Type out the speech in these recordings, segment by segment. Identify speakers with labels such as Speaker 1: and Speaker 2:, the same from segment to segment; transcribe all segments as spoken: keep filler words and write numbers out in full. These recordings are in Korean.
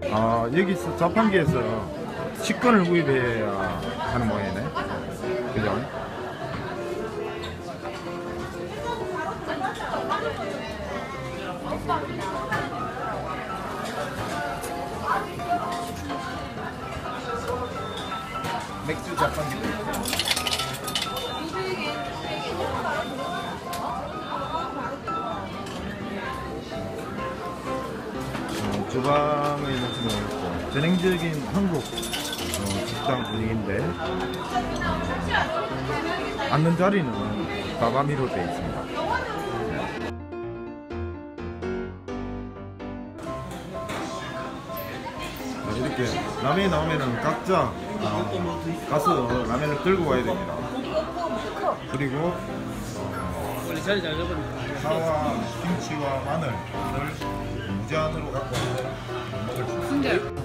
Speaker 1: 아, 여기서 자판기에서 식권을 구입해야 하는 모양이네. 그죠? 맥주 자판기도 있고. 어, 주방에는 지금 있고 전형적인 한국 어, 식당 분위기인데 어, 앉는 자리는 가가미로 되어 있습니다. 어, 이렇게 라면이 나오면은 각자 어, 가서 라면을 들고 가야 됩니다. 그리고
Speaker 2: 원래 자리 잘 잡으니까.
Speaker 1: 파와 김치와 마늘을 무제한으로 갖고 먹을 수 있습니다.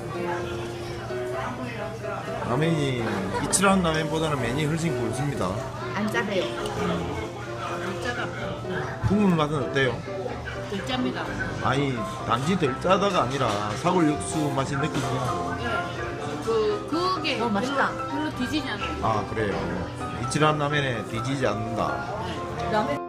Speaker 1: 라면이 이치란 라면보다는 면이 훨씬 굵습니다.
Speaker 3: 안 짜대요.
Speaker 2: 안 짜다.
Speaker 1: 국물 맛은 어때요?
Speaker 2: 덜 짭니다.
Speaker 1: 아니 단지 덜 짜다가 아니라 사골 육수 맛이 느끼냐고.
Speaker 2: 네. 그, 그게
Speaker 3: 어, 맛있다.
Speaker 2: 별로, 별로 뒤지지 않아요.
Speaker 1: 아 그래요. 이치란 라면에 뒤지지 않는다.
Speaker 3: 라면.